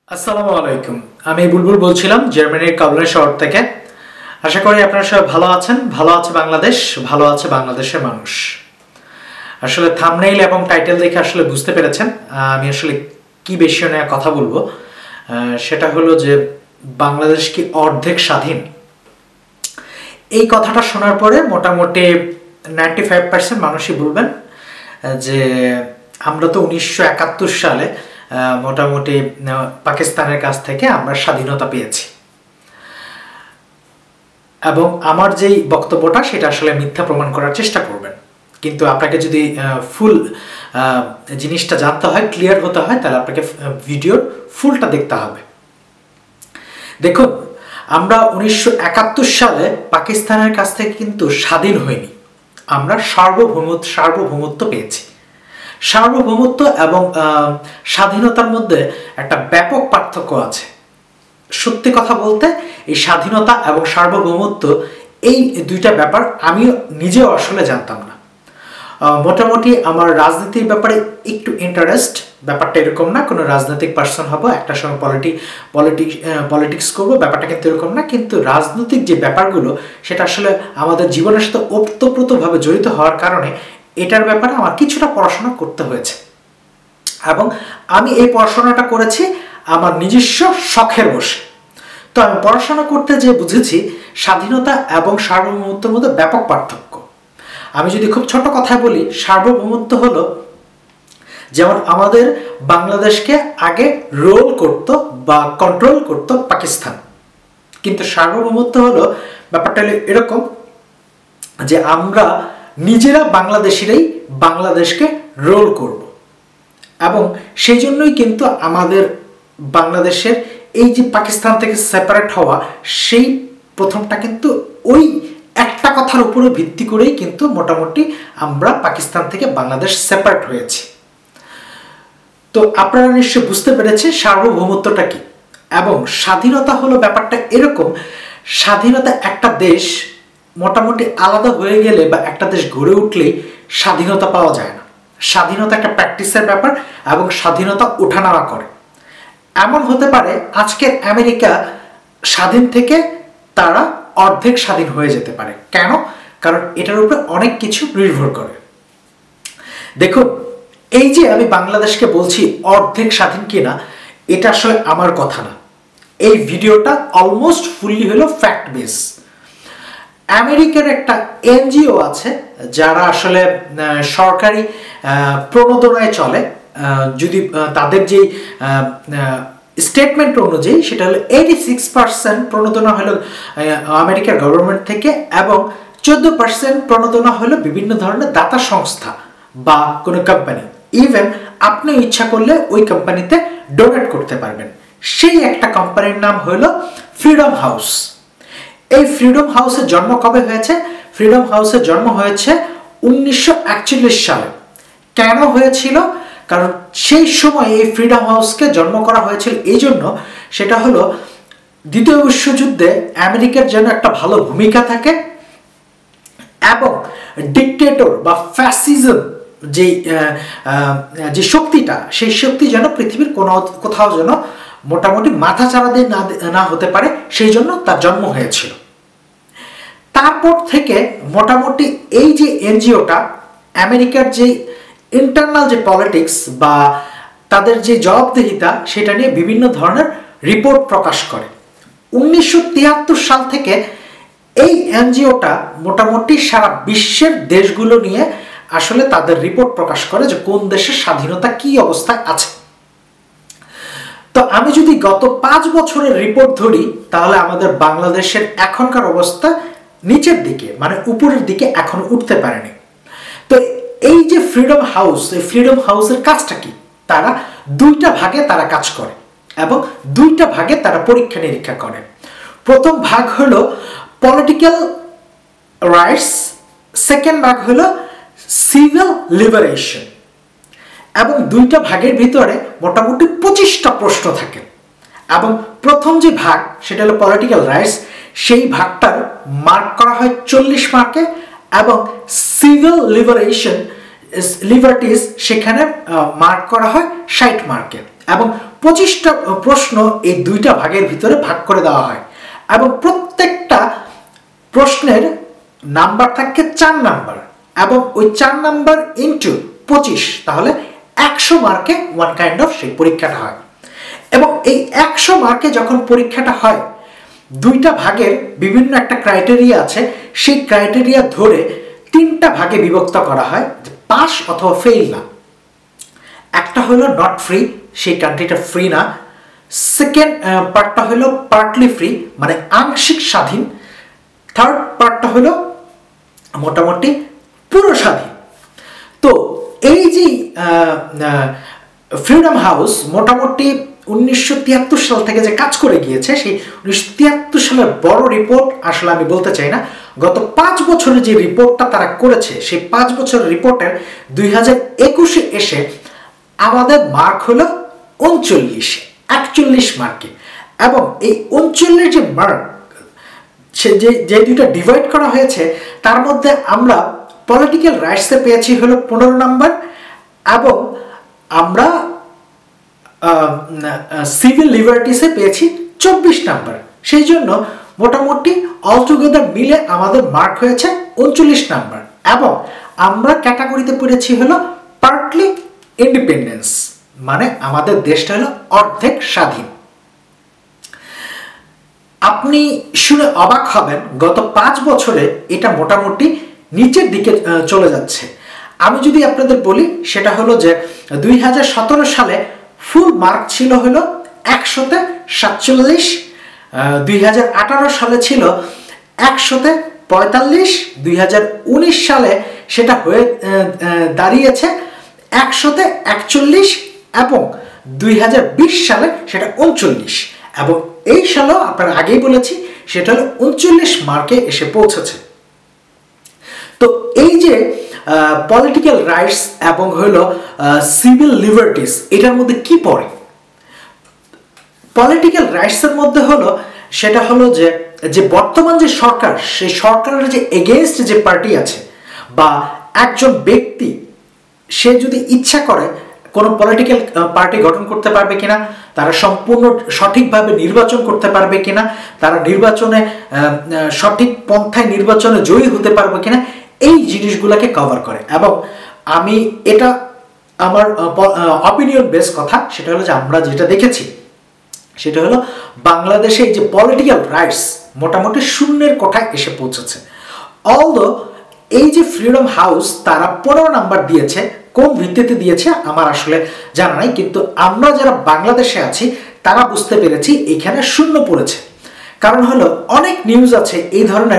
আসসালামু আলাইকুম। আমি বুলবুল বলছিলাম জার্মানির কাবুল শহর থেকে। আশা করি আপনারা সবাই ভালো আছেন। ভালো আছে বাংলাদেশ, ভালো আছে বাংলাদেশের মানুষ। আসলে থাম্বনেইল এবং টাইটেল দেখে আসলে বুঝতে পেরেছেন আমি আসলে কি বিষয় নিয়ে কথা বলবো। সেটা হলো যে বাংলাদেশ কি অর্ধেক স্বাধীন। এই কথাটা শোনার পরে মোটামুটি 95% মানুষই বলবেন যে আমরা তো 1971 সালে মোটামুটি পাকিস্তানের কাছ থেকে আমরা স্বাধীনতা পেয়েছি, এবং আমার যেই বক্তব্যটা সেটা আসলে মিথ্যা প্রমাণ করার চেষ্টা করবেন। কিন্তু আপনাকে যদি ফুল জিনিসটা জানতে হয়, ক্লিয়ার হতে হয়, তাহলে আপনাকে ভিডিওর ফুলটা দেখতে হবে। দেখুন, আমরা 1971 সালে পাকিস্তানের কাছ থেকে কিন্তু স্বাধীন হইনি, আমরা সার্বভৌমত্ব পেয়েছি। সার্বভৌমত্ব এবং স্বাধীনতার মধ্যে একটা ব্যাপক পার্থক্য আছে। সত্যি কথা বলতে এই স্বাধীনতা এবং সার্বভৌমত্ব এই দুইটা ব্যাপার আমি নিজেও আসলে জানতাম না। মোটামুটি আমার রাজনীতির ব্যাপারে একটু ইন্টারেস্ট, ব্যাপারটা এরকম না কোনো রাজনৈতিক পার্সন হবো, একটা সময় পলিটিক্স করবো, ব্যাপারটা কিন্তু এরকম না। কিন্তু রাজনৈতিক যে ব্যাপারগুলো সেটা আসলে আমাদের জীবনের সাথে ওতপ্রোতভাবে জড়িত হওয়ার কারণে এটার ব্যাপারে আমার কিছুটা পড়াশোনা করতে হয়েছে, এবং আমি এই পড়াশোনাটা করেছি আমার নিজস্ব শখের বসে। তো আমি পড়াশোনা করতে যে বুঝেছি স্বাধীনতা এবং সার্বভৌমত্বের মধ্যে ব্যাপক পার্থক্য। আমি যদি খুব ছোট কথায় বলি, সার্বভৌমত্ব হলো যেমন আমাদের বাংলাদেশকে আগে রোল করত বা কন্ট্রোল করত পাকিস্তান, কিন্তু সার্বভৌমত্ব হলো ব্যাপারটা হলো এরকম যে আমরা নিজেরা বাংলাদেশিরাই বাংলাদেশকে রোল করব, এবং সেই জন্যই কিন্তু আমাদের বাংলাদেশের এই যে পাকিস্তান থেকে সেপারেট হওয়া, সেই প্রথমটা কিন্তু ওই একটা কথার উপরে ভিত্তি করেই কিন্তু মোটামুটি আমরা পাকিস্তান থেকে বাংলাদেশ সেপারেট হয়েছি। তো আপনারা নিশ্চয়ই বুঝতে পেরেছে সার্বভৌমত্বটা কি। এবং স্বাধীনতা হলো ব্যাপারটা এরকম, স্বাধীনতা একটা দেশ মোটামুটি আলাদা হয়ে গেলে বা একটা দেশ গড়ে উঠলেই স্বাধীনতা পাওয়া যায় না। স্বাধীনতা একটা প্র্যাকটিসের ব্যাপার, এবং স্বাধীনতা ওঠানামা করে। এমন হতে পারে আজকের আমেরিকা স্বাধীন থেকে তারা অর্ধেক স্বাধীন হয়ে যেতে পারে। কেন? কারণ এটার উপরে অনেক কিছু নির্ভর করে। দেখুন, এই যে আমি বাংলাদেশকে বলছি অর্ধেক স্বাধীন কিনা, এটা আসলে আমার কথা না। এই ভিডিওটা অলমোস্ট ফুললি হলো ফ্যাক্ট বেস। আমেরিকার একটা এনজিও আছে যারা আসলে সরকারি প্রণোদনায় চলে। যদি তাদের যে স্টেটমেন্ট অনুযায়ী সেটা হলো 86% প্রণোদনা হলো আমেরিকার গভর্নমেন্ট থেকে, এবং 14% প্রণোদনা হলো বিভিন্ন ধরনের দাতা সংস্থা বা কোনো কোম্পানি। ইভেন আপনি ইচ্ছা করলে ওই কোম্পানিতে ডোনেট করতে পারবেন। সেই একটা কোম্পানির নাম হলো ফ্রিডম হাউস। এই ফ্রিডম হাউসের জন্ম কবে হয়েছে? ফ্রিডম হাউসের জন্ম হয়েছে 1941 সালে। কেন হয়েছিল? কারণ সেই সময় এই ফ্রিডম হাউসকে জন্ম করা হয়েছিল এই জন্য, সেটা হলো দ্বিতীয় বিশ্বযুদ্ধে আমেরিকার যেন একটা ভালো ভূমিকা থাকে, এবং ডিকটেটর বা ফ্যাসিজম যে শক্তিটা, সেই শক্তি যেন পৃথিবীর কোথাও যেন মোটামুটি মাথা চাড়া দিয়ে না হতে পারে, সেই জন্য তার জন্ম হয়েছিল। তারপর থেকে মোটামুটি এই যে এনজিওটা আমেরিকার যে ইন্টারনাল যে পলিটিক্স বা তাদের যে জবাবদিহিতা, সেটা নিয়ে বিভিন্ন ধরনের রিপোর্ট প্রকাশ করে। 1973 সাল থেকে এই এনজিওটা মোটামুটি সারা বিশ্বের দেশগুলো নিয়ে আসলে তাদের রিপোর্ট প্রকাশ করে যে কোন দেশের স্বাধীনতা কি অবস্থায় আছে। তো আমি যদি গত 5 বছরের রিপোর্ট ধরি, তাহলে আমাদের বাংলাদেশের এখনকার অবস্থা নিচের দিকে, মানে উপরের দিকে এখন উঠতে পারেনি। তো এই যে ফ্রিডম হাউস, এই ফ্রিডম হাউসের কাজটা কি? তারা দুইটা ভাগে তারা কাজ করে, এবং দুইটা ভাগে তারা পরীক্ষা নিরীক্ষা করে। প্রথম ভাগ হলো পলিটিক্যাল রাইটস, সেকেন্ড ভাগ হলো সিভিল লিবারেশন, এবং দুইটা ভাগের ভিতরে মোটামুটি 25টা প্রশ্ন থাকে। এবং প্রথম যে ভাগ সেটা হলো পলিটিক্যাল রাইটস, সেই ভাগটার মার্ক করা হয় 40 মার্কে, এবং সিভিল লিবারেটিস সেখানে মার্ক করা হয় 60 মার্কে। এবং 25টা প্রশ্ন এই দুইটা ভাগের ভিতরে ভাগ করে দেওয়া হয় এবং প্রত্যেকটা প্রশ্নের নাম্বার থাকে 4 নাম্বার এবং ওই 4 নাম্বার ইনটু 25, তাহলে 100 মার্কে ওয়ান কাইন্ড অফ সেই পরীক্ষাটা হয়। এবং এই 100 মার্কে যখন পরীক্ষাটা হয়, দুইটা ভাগের বিভিন্ন একটা ক্রাইটেরিয়া আছে, সেই ক্রাইটেরিয়া ধরে 3টা ভাগে বিভক্ত করা হয়, পাস অথবা ফেল না। একটা হলো নট ফ্রি, সেই কান্ট্রিটা ফ্রি না। সেকেন্ড পার্টটা হলো পার্টলি ফ্রি, মানে আংশিক স্বাধীন। থার্ড পার্টটা হলো মোটামুটি পুরো স্বাধীন। তো এই যে ফ্রিডম হাউস মোটামুটি 1973 সাল থেকে যে কাজ করে গিয়েছে, সেই 1973 সালের বড় রিপোর্ট আসলে আমি বলতে চাই না, গত 5 বছরে যে রিপোর্টটা তারা করেছে, সেই 5 বছরের রিপোর্টের 2021-এ এসে আমাদের মার্ক হলো 41 মার্কে। এবং এই 39 যে মার্ক, যে দুটো ডিভাইড করা হয়েছে, তার মধ্যে আমরা পলিটিক্যাল রাইটসে পেয়েছি হলো 15 নাম্বার এবং আমরা সিভিল লিবার্টিসে পেয়েছি 24 নাম্বার। সেই জন্য মোটামুটি অলটুগেদার মিলে আমাদের মার্ক হয়েছে 39 নাম্বার। এবং আমরা ক্যাটাগরিতে পড়েছি হলো পার্টলি ইন্ডিপেন্ডেন্স, মানে আমাদের দেশটা হলো অর্ধেক স্বাধীন। আপনি শুনে অবাক হবেন, গত 5 বছরে এটা মোটামুটি নিচের দিকে চলে যাচ্ছে। আমি যদি আপনাদের বলি, সেটা হলো যে 2017 সালে ফুল মার্ক ছিল হলো 100-তে 47, 2018 সালে ছিল 100-তে 45, 2019 সালে সেটা হয়ে দাঁড়িয়েছে 100-তে 41 এবং 2020 সালে সেটা 39 এবং এই সালেও আপনারা আগেই বলেছি সেটা হলো 39 মার্কে এসে পৌঁছেছে। তো এই যে পলিটিক্যাল রাইটস এবং হলো সিভিল লিবার্টিস, এটার মধ্যে কি পড়ে? পলিটিক্যাল রাইটসের মধ্যে হলো সেটা হলো যে বর্তমান যে সরকার, সেই সরকারের যে এগেইনস্ট যে পার্টি আছে বা একজন ব্যক্তি, সে যদি ইচ্ছা করে কোনো পলিটিক্যাল পার্টি গঠন করতে পারবে কিনা, তারা সম্পূর্ণ সঠিকভাবে নির্বাচন করতে পারবে কিনা, তারা নির্বাচনে সঠিক পন্থায় নির্বাচনে জয়ী হতে পারবে কিনা, এই জিনিসগুলোকে কভার করে। এবং আমি এটা আমার অপিনিয়ন বেস কথা, সেটা হলো যে আমরা যেটা দেখেছি সেটা হলো বাংলাদেশে এই যে পলিটিক্যাল রাইটস মোটামুটি শূন্যের কোঠায় এসে পৌঁছেছে। অলদো এই যে ফ্রিডম হাউস তারা 15 নাম্বার দিয়েছে, কোন ভিত্তিতে দিয়েছে আমার আসলে জানা নাই, কিন্তু আমরা যারা বাংলাদেশে আছি তারা বুঝতে পেরেছি এখানে শূন্য পড়েছে। কারণ হলো অনেক নিউজ আছে এই ধরনের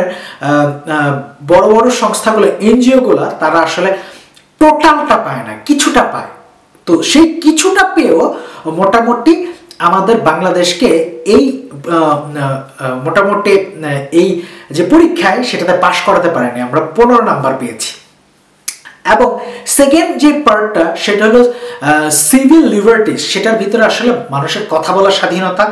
বড় বড় সংস্থাগুলো, এনজিওগুলো, তারা আসলে টোটালটা পায় না, কিছুটা পায়। তো সেই কিছুটা পেয়েও মোটামুটি আমাদের বাংলাদেশকে এই মোটামুটি এই যে পরীক্ষায় সেটাতে পাশ করাতে পারেনি, আমরা 15 নাম্বার পেয়েছি। এবং সেকেন্ড যে পার্টটা সেটা হলো সিভিল লিবার্টিস, সেটার ভিতরে আসলে মানুষের কথা বলার স্বাধীনতা,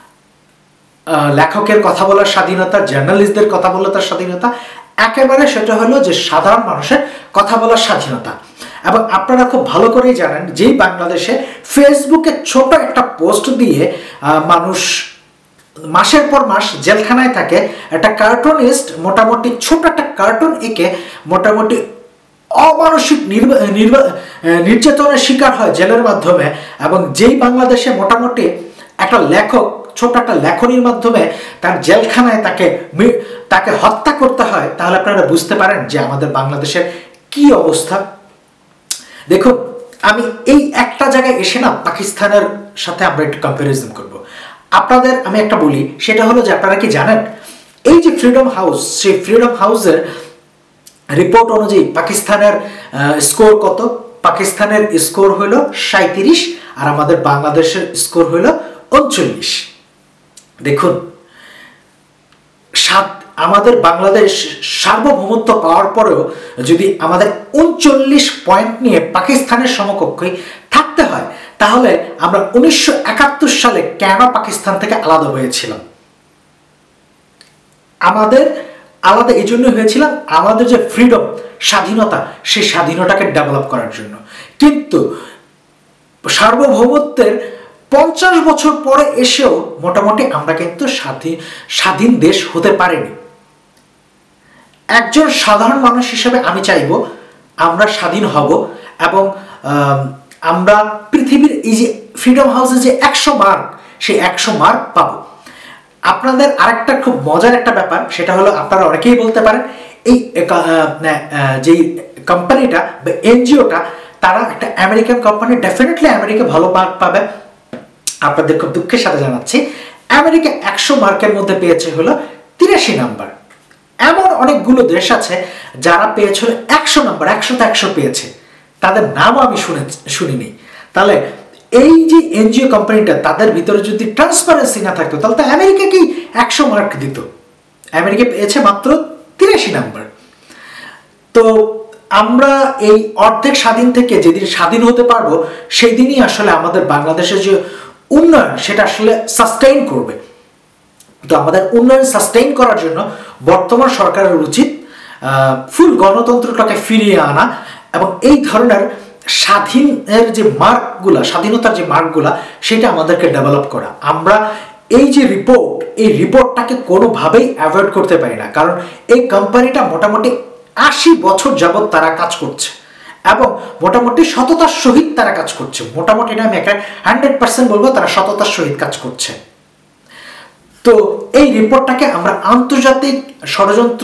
লেখকের কথা বলার স্বাধীনতা, জার্নালিস্টদের কথা বলার স্বাধীনতা, একেবারে সেটা হলো যে সাধারণ মানুষের কথা বলার স্বাধীনতা। এবং আপনারা খুব ভালো করেই জানেন যেই বাংলাদেশে ফেসবুকে ছোট একটা পোস্ট দিয়ে মানুষ মাসের পর মাস জেলখানায় থাকে, একটা কার্টুনিস্ট মোটামুটি ছোট একটা কার্টুন এঁকে মোটামুটি অমানসিক নির্যাতনের শিকার হয় জেলের মাধ্যমে, এবং যেই বাংলাদেশে মোটামুটি একটা লেখক ছোট একটা লেখনীর মাধ্যমে তার জেলখানায় তাকে হত্যা করতে হয়, তাহলে আপনারা বুঝতে পারেন যে আমাদের বাংলাদেশের কি অবস্থা। দেখুন, আমি এই একটা জায়গায় এসে না পাকিস্তানের সাথে আমরা একটু কম্প্যারিজন করব। আপনাদের আমি একটা বলি, সেটা হলো যে আপনারা কি জানেন এই যে ফ্রিডম হাউস, সেই ফ্রিডম হাউসের রিপোর্ট অনুযায়ী পাকিস্তানের স্কোর কত? পাকিস্তানের স্কোর হলো 37 আর আমাদের বাংলাদেশের স্কোর হলো 39। দেখুন, আমাদের বাংলাদেশ সার্বভৌমত্ব পাওয়ার পরেও যদি আমাদের 39 পয়েন্ট নিয়ে পাকিস্তানের সমকক্ষই থাকতে হয়, তাহলে আমরা 1971 সালে কেন পাকিস্তান থেকে আলাদা হয়েছিলাম? আমাদের আলাদা এই জন্য হয়েছিলাম আমাদের যে ফ্রিডম, স্বাধীনতা, সেই স্বাধীনতাকে ডেভেলপ করার জন্য। কিন্তু সার্বভৌমত্বের 50 বছর পরে এসেও মোটামুটি আমরা কিন্তু স্বাধীন দেশ হতে পারিনি। একজন সাধারণ মানুষ হিসেবে আমি চাইব আমরা স্বাধীন হব এবং আমরা পৃথিবীর এই যে ফ্রিডম হাউসে যে 100 মার্ক, সেই 100 মার্ক পাবো। আপনাদের আরেকটা খুব মজার একটা ব্যাপার, সেটা হলো আপনারা অনেকেই বলতে পারেন এই যেই কোম্পানিটা বা এনজিওটা তারা একটা আমেরিকান কোম্পানি, ডেফিনেটলি আমেরিকা ভালো মার্ক পাবে। আপনাদের খুব দুঃখের সাথে জানাচ্ছি, আমেরিকা 100 মার্কের মধ্যে পেয়েছে হলো 83 নাম্বার। এমন অনেকগুলো দেশ আছে যারা পেয়েছিল 100 নাম্বার, 100তে 100 পেয়েছে, তাদের নামও আমি শুনিনি। তাহলে এই যে এনজিও কোম্পানিটা, তাদের ভিতরে যদি ট্রান্সপারেন্সি না থাকতো তাহলে তো আমেরিকাকেই 100 মার্ক দিত। আমেরিকা পেয়েছে মাত্র 83 নাম্বার। তো আমরা এই অর্ধেক স্বাধীন থেকে যেদিন স্বাধীন হতে পারবো, সেই দিনই আসলে আমাদের বাংলাদেশের যে উন্নয়ন সেটা আসলে সাস্টেইন করবে। তো আমাদের উন্নয়ন সাস্টেইন করার জন্য বর্তমান সরকারের উচিত ফুল গণতন্ত্রটাকে ফিরিয়ে আনা এবং এই ধরনের স্বাধীনের যে মার্কগুলা, স্বাধীনতার যে মার্কগুলা, সেটা আমাদেরকে ডেভেলপ করা। আমরা এই যে এই রিপোর্টটাকে কোনোভাবেই অ্যাভয়েড করতে পারি না, কারণ এই কোম্পানিটা মোটামুটি 80 বছর যাবৎ তারা কাজ করছে এবং মোটামুটি সততার সহিত তারা কাজ করছে। মোটামুটি না, আমি একটা 100% বলবো তারা সততার সহিত কাজ করছে। তো এই রিপোর্টটাকে আমরা আন্তর্জাতিক ষড়যন্ত্র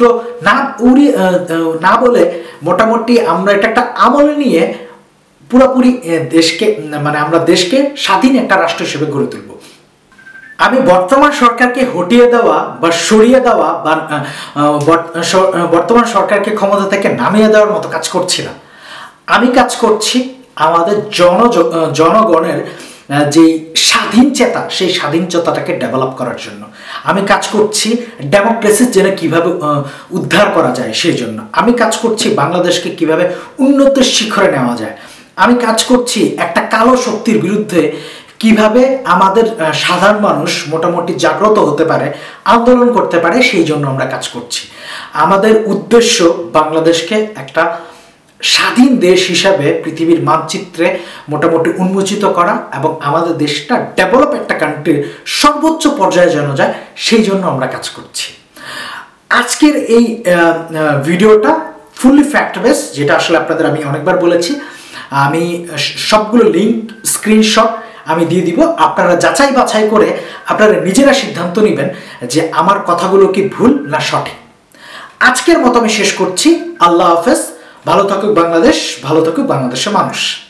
না বলে মোটামুটি আমরা এটা একটা আমলে নিয়ে পুরোপুরি দেশকে, মানে আমরা দেশকে স্বাধীন একটা রাষ্ট্র হিসেবে গড়ে তুলব। আমি বর্তমান সরকারকে হটিয়ে দেওয়া বা সরিয়ে দেওয়া বা বর্তমান সরকারকে ক্ষমতা থেকে নামিয়ে দেওয়ার মতো কাজ করছি না। আমি কাজ করছি আমাদের জনগণের যে স্বাধীন চেতা, সেই স্বাধীন চেতাটাকে ডেভেলপ করার জন্য। আমি কাজ করছি ডেমোক্রেসির যেন কিভাবে উদ্ধার করা যায় সেই জন্য। আমি কাজ করছি বাংলাদেশকে কিভাবে উন্নতির শিখরে নেওয়া যায়। আমি কাজ করছি একটা কালো শক্তির বিরুদ্ধে কিভাবে আমাদের সাধারণ মানুষ মোটামুটি জাগ্রত হতে পারে, আন্দোলন করতে পারে, সেই জন্য আমরা কাজ করছি। আমাদের উদ্দেশ্য বাংলাদেশকে একটা স্বাধীন দেশ হিসাবে পৃথিবীর মানচিত্রে মোটামুটি উন্মোচিত করা এবং আমাদের দেশটা ডেভেলপ একটা কান্ট্রির সর্বোচ্চ পর্যায়ে যেন যায়, সেই জন্য আমরা কাজ করছি। আজকের এই ভিডিওটা ফুললি ফ্যাক্ট বেস, যেটা আসলে আপনাদের আমি অনেকবার বলেছি। আমি সবগুলো লিঙ্ক, স্ক্রিনশট আমি দিয়ে দিব। আপনারা যাচাই বাছাই করে আপনারা নিজেরা সিদ্ধান্ত নেবেন যে আমার কথাগুলো কি ভুল না সঠিক। আজকের মতো আমি শেষ করছি। আল্লাহ হাফেজ। ভালো থাকুক বাংলাদেশ, ভালো থাকুক বাংলাদেশের মানুষ।